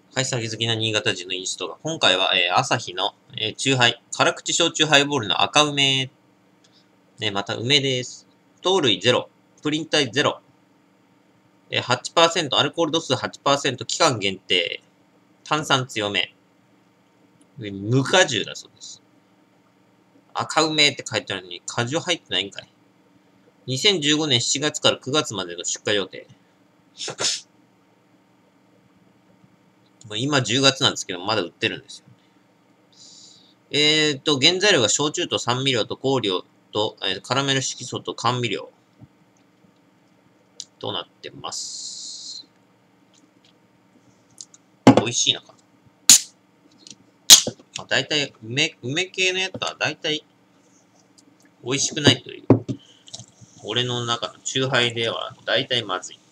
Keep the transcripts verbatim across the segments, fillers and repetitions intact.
はい、酒好きな新潟人のインストが、今回は、えー、朝日の、えー、チューハイ、辛口焼酎ハイボールの赤梅、ね、また梅です。糖類ゼロ、プリン体ゼロ、えー、はちパーセント、アルコール度数 はちパーセント、期間限定、炭酸強め、無果汁だそうです。赤梅って書いてあるのに、果汁入ってないんかい。にせんじゅうごねんしちがつからくがつまでの出荷予定。今じゅうがつなんですけど、まだ売ってるんですよ。えーと、原材料が焼酎と酸味料と香料と、えー、カラメル色素と甘味料となってます。美味しいのかな。まあ、大体、梅、梅系のやつは大体美味しくないという。俺の中のチューハイでは大体まずい。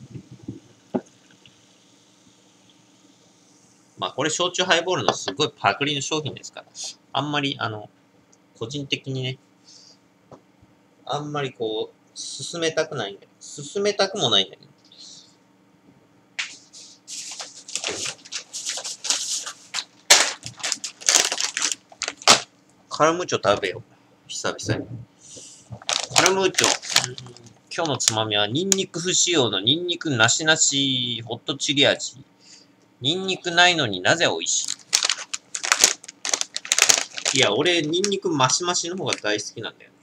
まあこれ焼酎ハイボールのすごいパクリの商品ですから、あんまりあの、個人的にね、あんまりこう、進めたくないんだけど、進めたくもないんだけど。カラムーチョ食べよう。久々に。カラムーチョ。今日のつまみは、ニンニク不使用のニンニクなしなしホットチリ味。ニンニクないのになぜ美味しい？いや、俺、ニンニクマシマシの方が大好きなんだよね。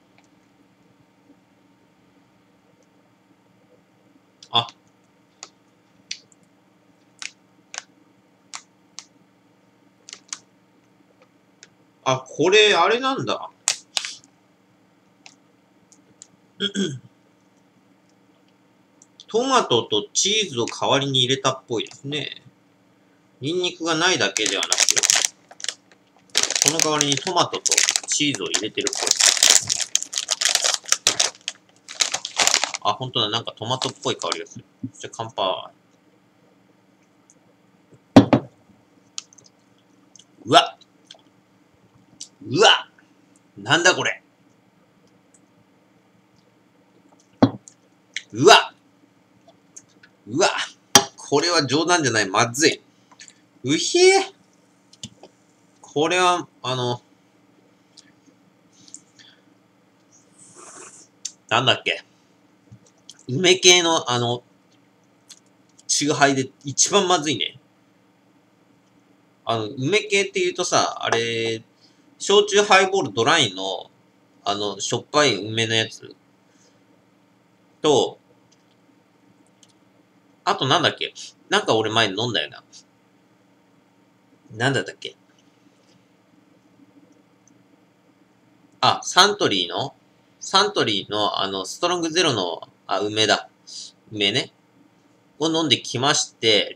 あ。あ、これ、あれなんだ。トマトとチーズを代わりに入れたっぽいですね。ニンニクがないだけではなく、この代わりにトマトとチーズを入れてるっぽい。あ、ほんとだ。なんかトマトっぽい香りがする。じゃあ乾杯。うわうわなんだこれ。うわうわこれは冗談じゃない。まずい。うひえこれは、あの、なんだっけ。梅系の、あの、チューハイで一番まずいね。あの、梅系って言うとさ、あれ、焼酎ハイボールドライの、あの、しょっぱい梅のやつと、あとなんだっけなんか俺前に飲んだよな。なんだったっけあ、サントリーのサントリーの、あの、ストロングゼロの、あ、梅だ。梅ね。を飲んできまして、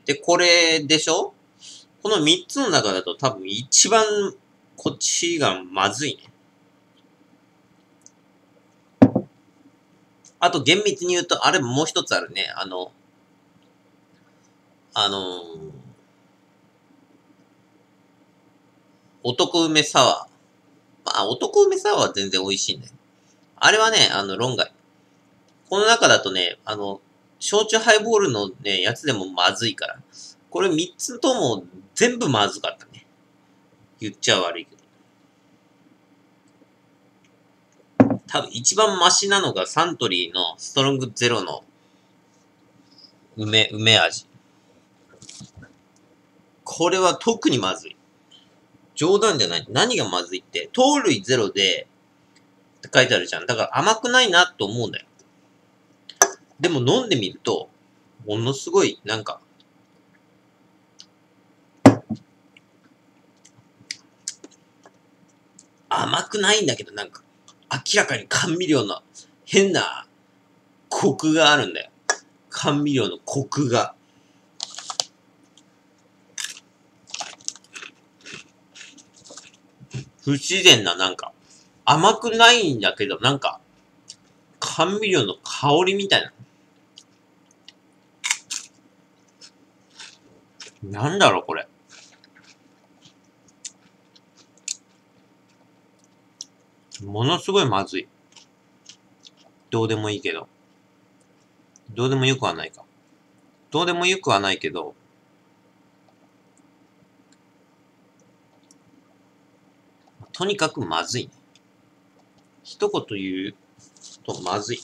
で、これでしょこのみっつの中だと多分一番こっちがまずいね。あと厳密に言うと、あれもう一つあるね。あの、あのー、男梅サワー。まあ、男梅サワーは全然美味しいんだよ。あれはね、あの、論外。この中だとね、あの、焼酎ハイボールのね、やつでもまずいから。これみっつとも全部まずかったね。言っちゃ悪いけど。多分一番マシなのがサントリーのストロングゼロの梅、梅味。これは特にまずい。冗談じゃない。何がまずいって、糖類ゼロで、って書いてあるじゃん。だから甘くないなと思うんだよ。でも飲んでみると、ものすごい、なんか、甘くないんだけど、なんか、明らかに甘味料の変なコクがあるんだよ。甘味料のコクが。不自然な、なんか、甘くないんだけど、なんか、甘味料の香りみたいな。なんだろう、これ。ものすごいまずい。どうでもいいけど。どうでもよくはないか。どうでもよくはないけど、 とにかくまずいね。一言言うとまずい。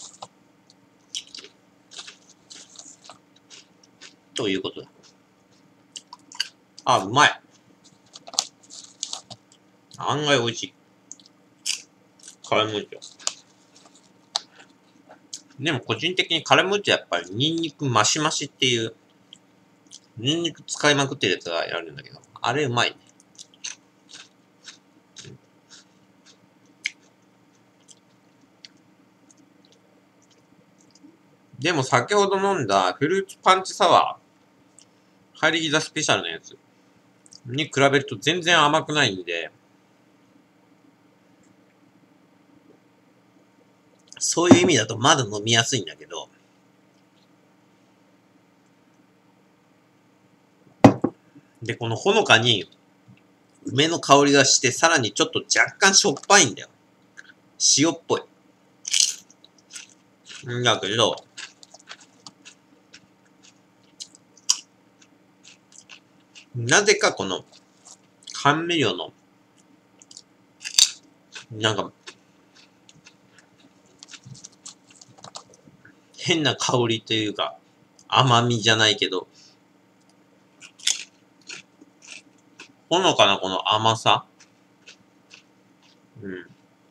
ということだ。あ、うまい。案外美味しい。カラムーチョ。でも個人的にカラムーチョやっぱりニンニクマシマシっていう、ニンニク使いまくってるやつがあるんだけど、あれうまいね。でも先ほど飲んだフルーツパンチサワー、ハイリギザスペシャルのやつに比べると全然甘くないんで、そういう意味だとまだ飲みやすいんだけど、で、このほのかに梅の香りがして、さらにちょっと若干しょっぱいんだよ。塩っぽい。んだけど、なぜかこの甘味料の、なんか、変な香りというか、甘みじゃないけど、ほのかなこの甘さ、うん。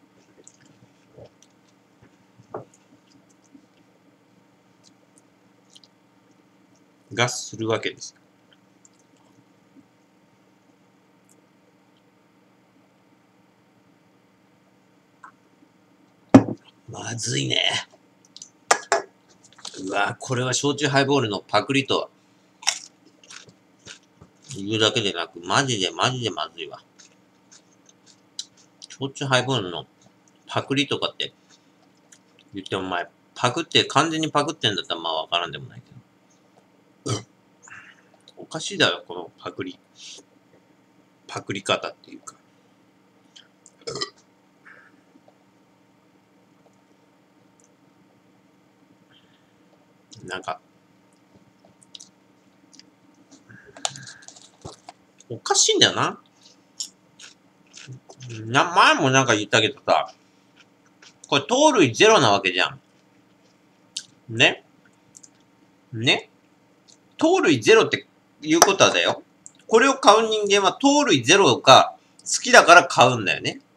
がするわけです。まずいね。うわ、これは焼酎ハイボールのパクリと言うだけでなく、マジでマジでまずいわ。焼酎ハイボールのパクリとかって言っても前、パクって、完全にパクってんだったらまあわからんでもないけど。おかしいだろ、このパクリ。パクリ方っていうか。なんか、おかしいんだよな。な、前もなんか言ったけどさ、これ糖類ゼロなわけじゃん。ねね糖類ゼロっていうことはだよ。これを買う人間は糖類ゼロが好きだから買うんだよね。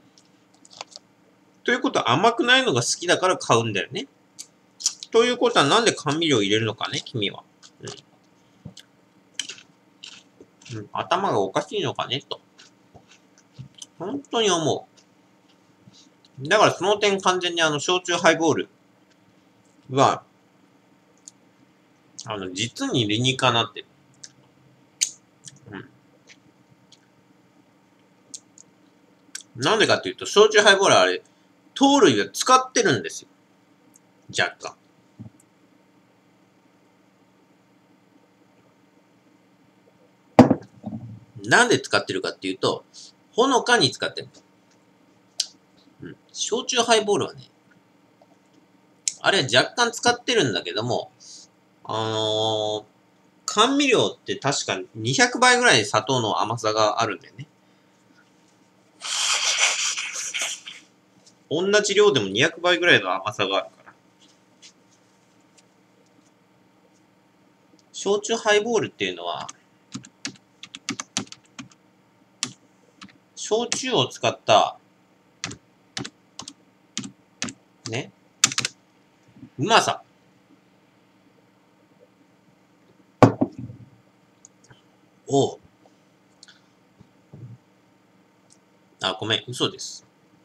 ということは甘くないのが好きだから買うんだよね。ということはなんで甘味料入れるのかね、君は。うん。うん、頭がおかしいのかね、と。本当に思う。だからその点完全にあの、焼酎ハイボールは、あの、実に理にかなってる。うん。なんでかっていうと、焼酎ハイボールはあれ、糖類を使ってるんですよ。若干。なんで使ってるかっていうと、ほのかに使ってる。うん。焼酎ハイボールはね、あれは若干使ってるんだけども、あのー、甘味料って確かにひゃくばいぐらい砂糖の甘さがあるんだよね。同じ量でもにひゃくばいぐらいの甘さがあるから。焼酎ハイボールっていうのは、焼酎を使った、ね、うまさ。を、あ、ごめん、嘘です。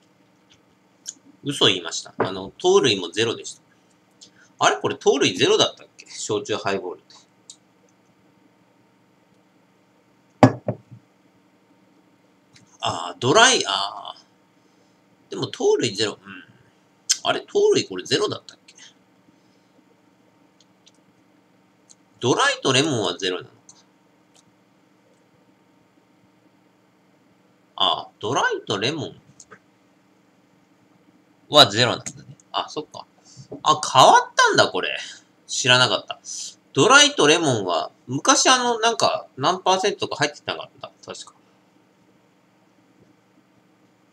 嘘言いました。あの、糖類もゼロでした。あれこれ糖類ゼロだったっけ焼酎ハイボールって。ああ、ドライ、ああ。でも糖類ゼロ。うん。あれ糖類これゼロだったっけドライとレモンはゼロなのか。ああ、ドライとレモンはゼロなんだね。あ、そっか。あ、変わったんだ、これ。知らなかった。ドライとレモンは、昔あの、なんか、何パーセントとか入ってなかった。確か。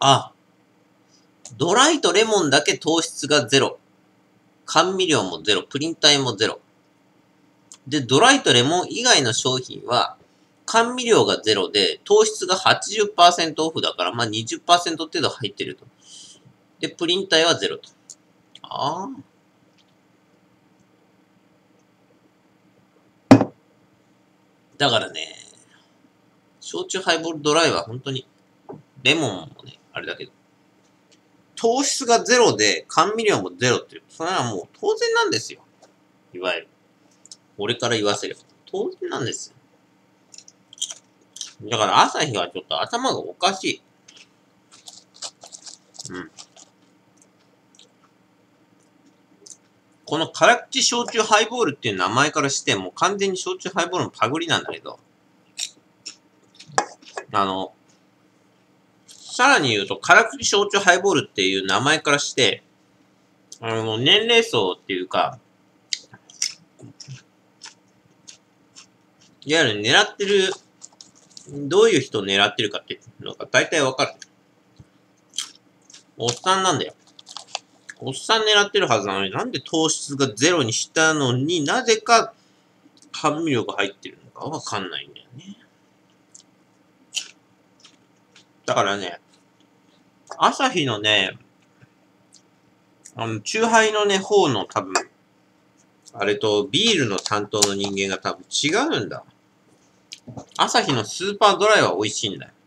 あ、ドライとレモンだけ糖質がゼロ。甘味料もゼロ。プリン体もゼロ。で、ドライとレモン以外の商品は、甘味料がゼロで、糖質が はちじゅっパーセント オフだから、まあ、にじゅっパーセント 程度入ってると。で、プリン体はゼロと。ああ。だからね、焼酎ハイボールドライは本当に、レモンもね、あれだけど、糖質がゼロで甘味料もゼロっていう、それはもう当然なんですよ。いわゆる。俺から言わせれば。当然なんですよ。だから朝日はちょっと頭がおかしい。うん。この辛口焼酎ハイボールっていう名前からして、もう完全に焼酎ハイボールのパグリなんだけど、あの、さらに言うと、辛口焼酎ハイボールっていう名前からして、あの、年齢層っていうか、いわゆる狙ってる、どういう人を狙ってるかっていうのが大体わかる。おっさんなんだよ。おっさん狙ってるはずなのに、なんで糖質がゼロにしたのになぜか甘味料が入ってるのかわかんないんだよね。だからね、朝日のね、あの、チューハイのね、方の多分、あれとビールの担当の人間が多分違うんだ。朝日のスーパードライは美味しいんだよ。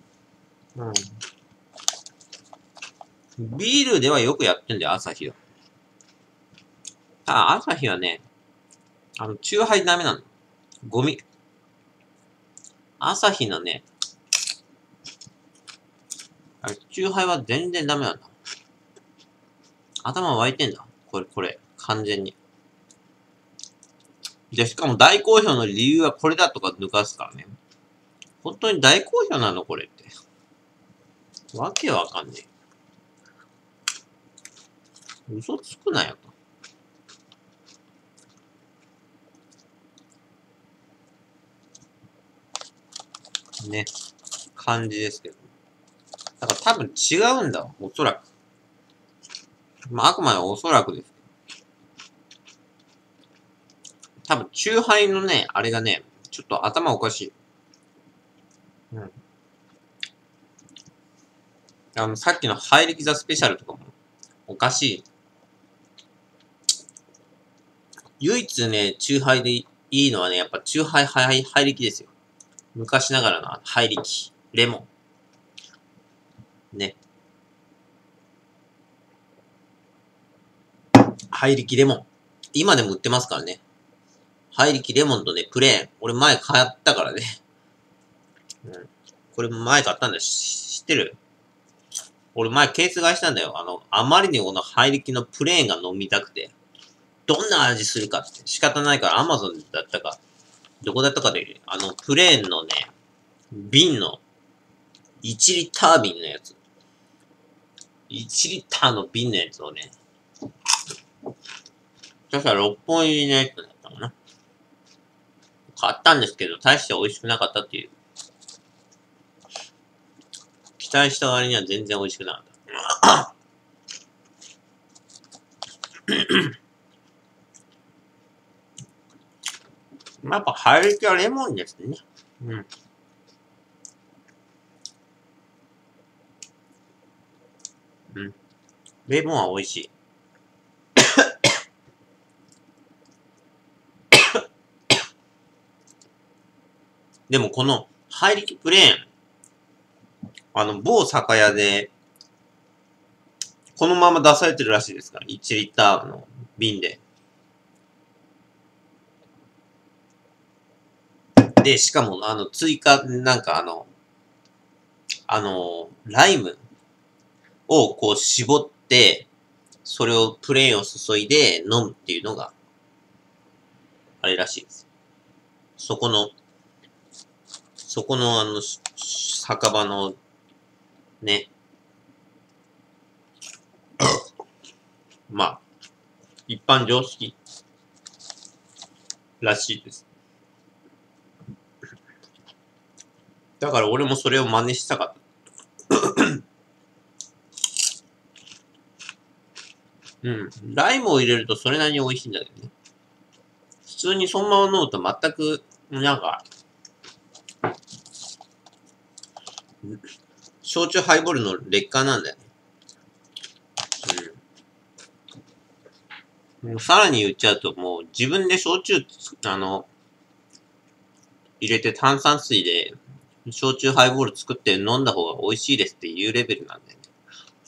うん。ビールではよくやってんだよ、朝日は。ただ、朝日はね、あの、チューハイダメなの。ゴミ。朝日のね、あれ、チューハイは全然ダメなんだ。頭湧いてんだ。これ、これ。完全に。で、しかも大好評の理由はこれだとか抜かすからね。本当に大好評なのこれって。わけわかんねえ。嘘つくなよと。ね。感じですけど。だから多分違うんだ。おそらく。まあ、あくまでおそらくです。多分、チューハイのね、あれがね、ちょっと頭おかしい。うん。あの、さっきのハイリキザスペシャルとかも、おかしい。唯一ね、チューハイでいいのはね、やっぱチューハイハイハイリキですよ。昔ながらのハイリキ。レモン。ね。ハイリキレモン。今でも売ってますからね。ハイリキレモンとね、プレーン。俺前買ったからね。うん。これ前買ったんだよ。知ってる？俺前ケース買いしたんだよ。あの、あまりにこのハイリキのプレーンが飲みたくて。どんな味するかって仕方ないからアマゾンだったか、どこだったかで、あの、プレーンのね、瓶の、いちリッター瓶のやつ。いちリッターの瓶のやつをね、そしたらろっぽん入りのやつだったかな。買ったんですけど、大して美味しくなかったっていう。期待した割には全然美味しくなかった。やっぱ、ハイリキはレモンですね。うん。うん。レモンは美味しい。でもこの、ハイリキプレーン、あの、某酒屋で、このまま出されてるらしいですから。いちリッターの瓶で。で、しかも、あの、追加、なんかあの、あの、ライムをこう絞って、それをプレーンを注いで飲むっていうのが、あれらしいです。そこの、そこのあの、酒場の、ね、まあ、一般常識らしいです。だから俺もそれを真似したかった。 うん。ライムを入れるとそれなりに美味しいんだけどね。普通にそのまま飲むと全く、なんか、焼酎ハイボールの劣化なんだよね。うん。さらに言っちゃうと、もう自分で焼酎、あの、入れて炭酸水で、焼酎ハイボール作って飲んだ方が美味しいですっていうレベルなんだよね。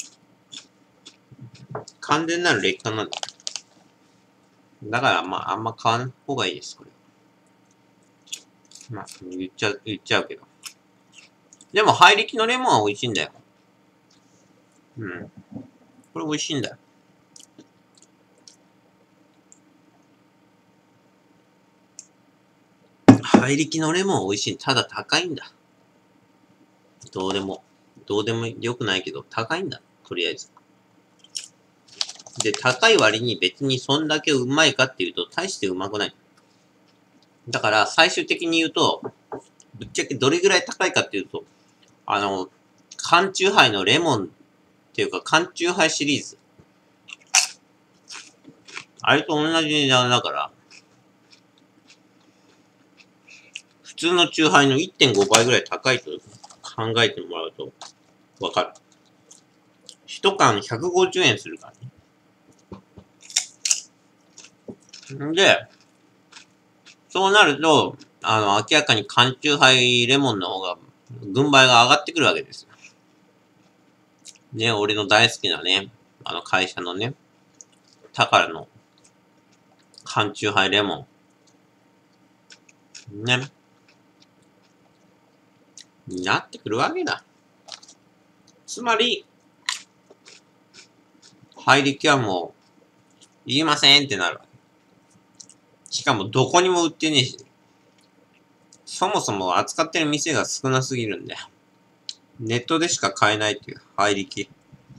完全なる劣化なんだよ。だから、まあ、あんま買わない方がいいです、これ。まあ、言っちゃう、言っちゃうけど。でも、ハイリキのレモンは美味しいんだよ。うん。これ美味しいんだよ。ハイリキのレモンは美味しい。ただ高いんだ。どうでも。どうでも良くないけど、高いんだ。とりあえず。で、高い割に別にそんだけうまいかっていうと、大してうまくない。だから、最終的に言うと、ぶっちゃけどれぐらい高いかっていうと、あの、缶チューハイのレモンっていうか、缶チューハイシリーズ。あれと同じ値段だから、普通のチューハイの いってんご 倍ぐらい高いと考えてもらうとわかる。一缶ひゃくごじゅうえんするからね。んで、そうなると、あの、明らかに缶チューハイレモンの方が、軍配が上がってくるわけですよ。ね、俺の大好きなね、あの会社のね、宝の缶チューハイレモン。ね。になってくるわけだ。つまり、ハイリキはもう、言いませんってなるわけ。しかもどこにも売ってねえし、そもそも扱ってる店が少なすぎるんだよ。ネットでしか買えないっていう、ハイリキ。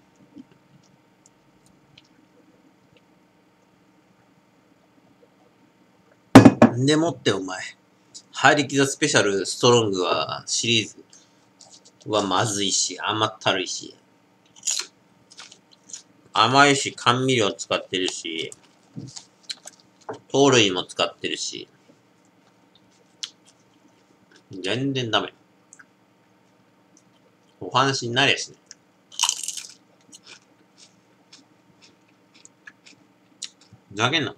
でもってお前、ハイリキザスペシャルストロングはシリーズはまずいし、甘ったるいし、甘いし、甘味料使ってるし、糖類も使ってるし、全然ダメ。お話になりゃしね。ふざけんな。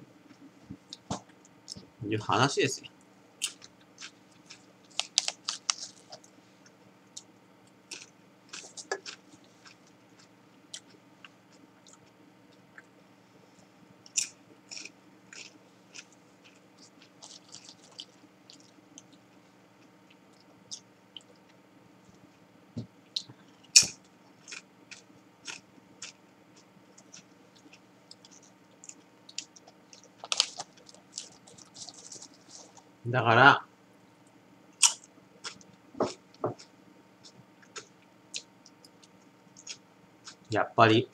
いう話ですよ。だから、やっぱり、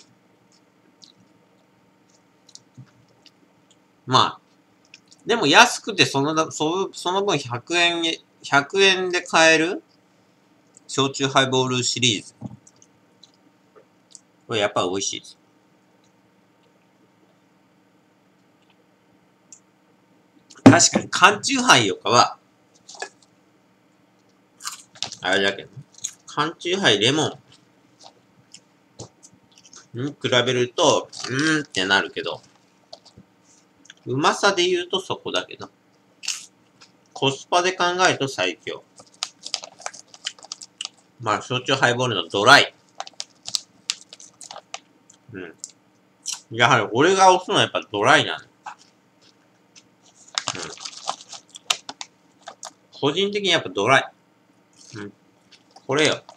まあ、でも安くてその、そその分ひゃくえん、ひゃくえんで買える焼酎ハイボールシリーズ。これやっぱ美味しいです。確かに缶チューハイよかは、あれだけど、缶チューハイレモンに比べると、うーんってなるけど、うまさで言うとそこだけど、コスパで考えると最強。まあ、焼酎ハイボールのドライ。うん。やはり俺が押すのはやっぱドライなの。うん。個人的にやっぱドライ。うん。これよ。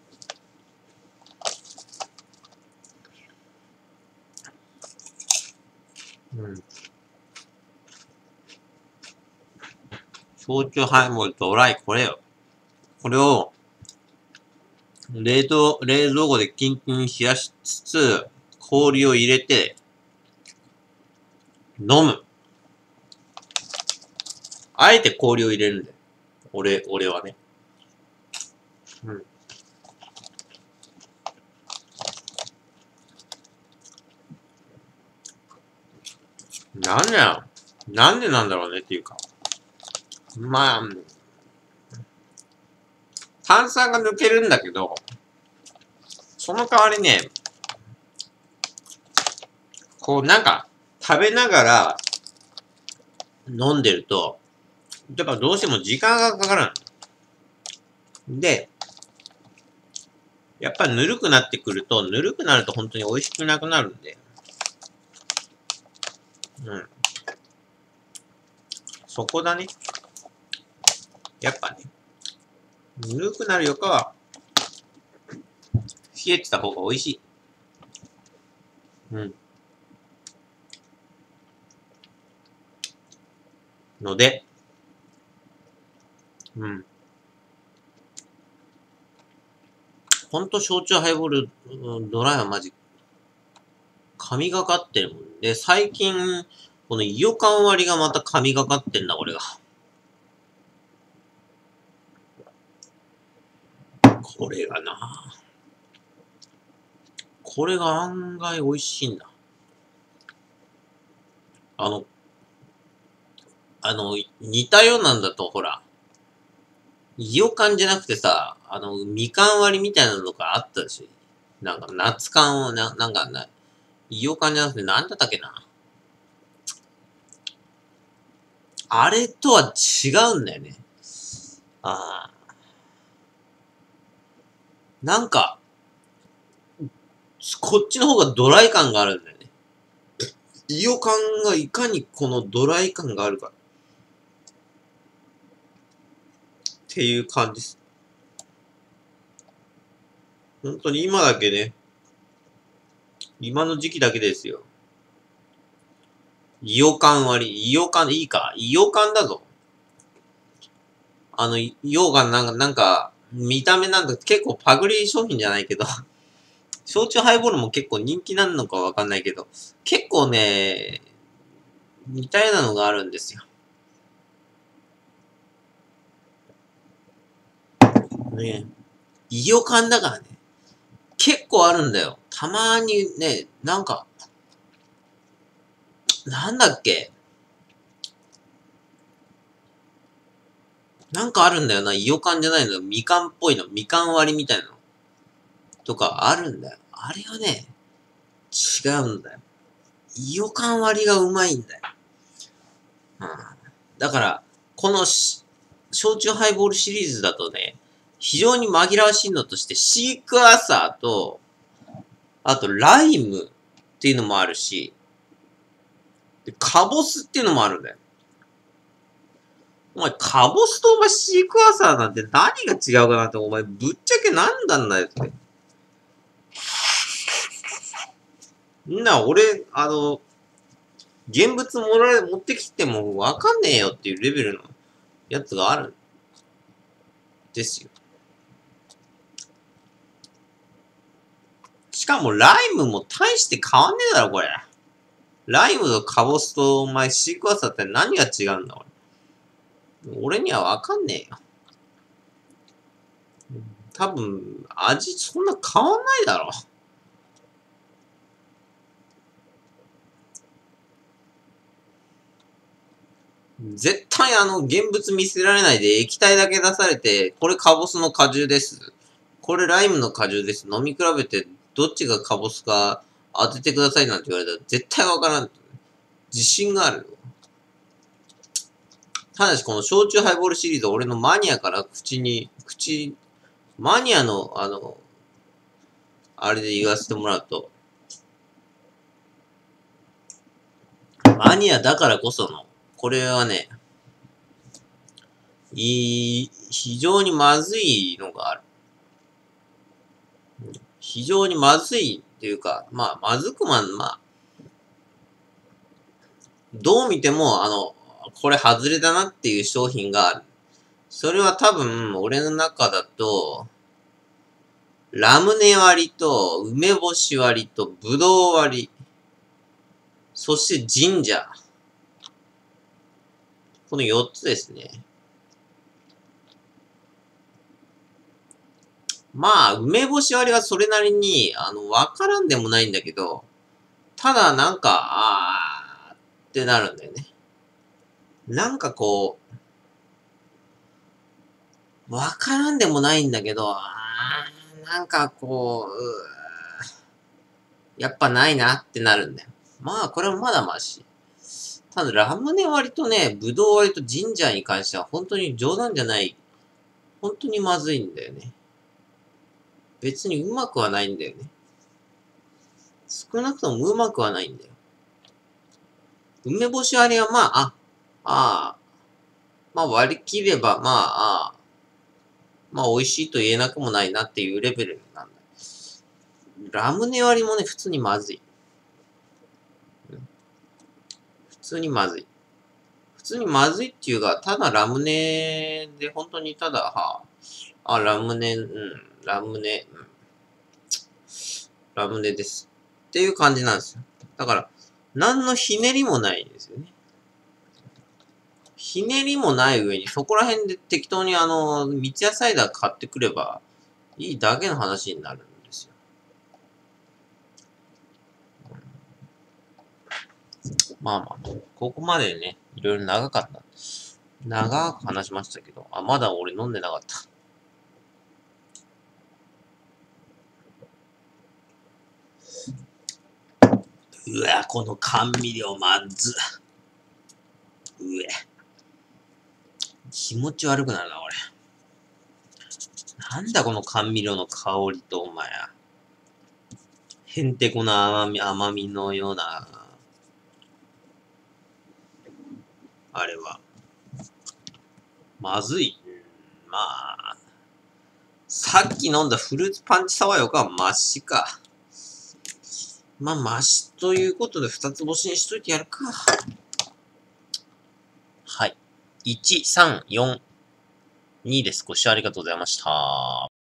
うん。焼酎ハイボールドライ、これよ。これを、冷凍、冷蔵庫でキンキンに冷やしつつ、氷を入れて、飲む。あえて氷を入れるんだよ。俺、俺はね。うん。 なんでやなんでなんだろうねっていうか。まあ、炭酸が抜けるんだけど、その代わりね、こうなんか、食べながら飲んでると、やっぱどうしても時間がかかるの。で、やっぱぬるくなってくると、ぬるくなると本当に美味しくなくなるんで。うん。そこだね。やっぱね、ぬるくなるよかは、冷えてた方が美味しい。うん。ので、うん。ほんと焼酎ハイボール、うん、ドライはマジ、神がかってるもんで、最近、このイオカン割りがまた神がかってんだ、これが。これがなこれが案外美味しいんだ。あの、あの、似たようなんだと、ほら、イオカンじゃなくてさ、あの、みかん割りみたいなのがあったし、なんか夏感をな、なんかな、イオカンじゃなくてなんだったっけな。あれとは違うんだよね。ああ。なんか、こっちの方がドライ感があるんだよね。イオカンがいかにこのドライ感があるか。っていう感じです。本当に今だけね。今の時期だけですよ。イオカン割り。イオカン、いいか。イオカンだぞ。あの、イオカンなんか、なんか、見た目なんか結構パグリ商品じゃないけど、焼酎ハイボールも結構人気なのかわかんないけど、結構ね、似たようなのがあるんですよ。ねイオカンだからね。結構あるんだよ。たまーにね、なんか、なんだっけなんかあるんだよな。イオカンじゃないの。みかんっぽいの。みかん割りみたいなの。とかあるんだよ。あれはね、違うんだよ。イオカン割りがうまいんだよ。うん、だから、この焼酎ハイボールシリーズだとね、非常に紛らわしいのとして、シークワーサーと、あとライムっていうのもあるし、でカボスっていうのもあるんだよ。お前、カボスとお前シークワーサーなんて何が違うかなって、お前、ぶっちゃけ何なんだよって。みんな、俺、あの、現物もらえ、持ってきてもわかんねえよっていうレベルのやつがあるんですよ。しかも、ライムも大して変わんねえだろ、これ。ライムとカボスとお前シークワーサーって何が違うんだ、俺。俺にはわかんねえよ。多分、味そんな変わんないだろ。絶対あの、現物見せられないで液体だけ出されて、これカボスの果汁です。これライムの果汁です。飲み比べて、どっちがカボスか当ててくださいなんて言われたら絶対わからん。自信がある。ただしこの焼酎ハイボールシリーズ俺のマニアから口に、口、マニアの、あの、あれで言わせてもらうと、マニアだからこその、これはね、いい、非常にまずいのがある。非常にまずいっていうか、まあ、まずくまん、まあ、どう見ても、あの、これ外れだなっていう商品がある。それは多分、俺の中だと、ラムネ割りと、梅干し割りと、ぶどう割り、そしてジンジャー。このよっつですね。まあ、梅干し割りはそれなりに、あの、わからんでもないんだけど、ただなんか、あってなるんだよね。なんかこう、わからんでもないんだけど、あーなんかこう、うやっぱないなってなるんだよ。まあ、これはまだマシ。ただ、ラムネ割とね、ブドウ割とジンジャーに関しては本当に冗談じゃない。本当にまずいんだよね。別にうまくはないんだよね。少なくともうまくはないんだよ。梅干し割りはまあ、あ、ああ、まあ割り切れば、まあ、ああ、まあ美味しいと言えなくもないなっていうレベルなんだ。ラムネ割りもね、普通にまずい。普通にまずい。普通にまずいっていうか、ただラムネで、本当にただ、はあ、あ、ラムネ、うん、ラムネ、うん、ラムネです。っていう感じなんですよ。だから、何のひねりもないんですよね。ひねりもない上に、そこら辺で適当にあの、三ツ矢サイダー買ってくればいいだけの話になるんですよ。まあまあ、ここまでね、いろいろ長かった。長く話しましたけど、あ、まだ俺飲んでなかった。うわ、この甘味料まず。うえ。気持ち悪くなるな、俺。なんだこの甘味料の香りと、お前。へんてこな甘み、甘みのような、あれは。まずい。うん、まあ。さっき飲んだフルーツパンチ爽やかはマシか。まあ、マシということで二つ星にしといてやるか。はい。いち、さん、よん、にです。ご視聴ありがとうございました。